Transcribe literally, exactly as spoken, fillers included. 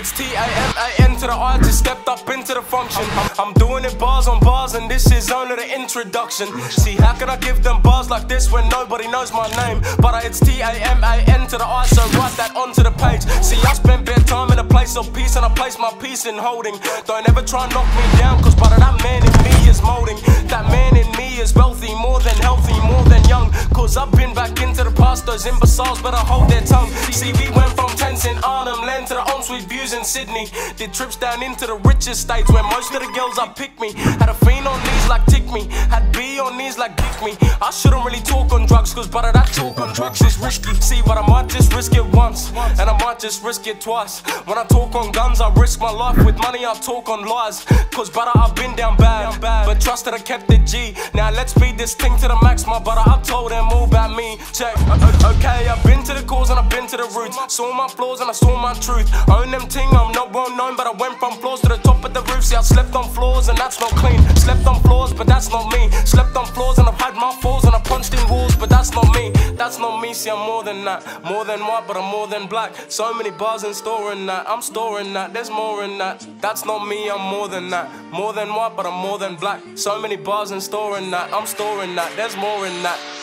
It's T A M A N to the I, just stepped up into the function. I'm doing it bars on bars and this is only the introduction. See, how can I give them bars like this when nobody knows my name? But it's T A M A N to the I, so write that onto the page. See, I spent bare time in a place of peace and I place my peace in holding. Don't ever try and knock me down, cause brother, that man in me is molding. That man in me is wealthy, more than healthy, more than young. Cause I've been back into the past, those imbeciles better hold their tongue. See, we went from tents in Arnhem Land to the on-sweet views in Sydney. Did trips down into the richest states where most of the girls I pick me. Had a fiend on knees like tick me, had B on knees like dick me. I shouldn't really talk on drugs, cause brother, that talk on drugs is risky. See, but I might just risk it once, and I might just risk it twice. When I talk on guns, I risk my life. With money, I talk on lies. Cause brother, I've been down bad, but trust that I kept it G. Now let's speed this thing to the max, my brother, I told them all about me. Check, okay, I've been to the cause and I've been to the roots. Saw my flaws and I saw my truth. Own them ting, I'm not well known, but I went from floors to the top of the roof. See, I slept on floors and that's not clean. Slept on floors, but that's not me. Slept on floors and I've had my falls and I punched in walls, but that's not me. That's not me, see, I'm more than that. More than white, but I'm more than black. So many bars in storing that. I'm storing that, there's more in that. That's not me, I'm more than that. More than white, but I'm more than black. So many bars in storing that. I'm storing that, there's more in that.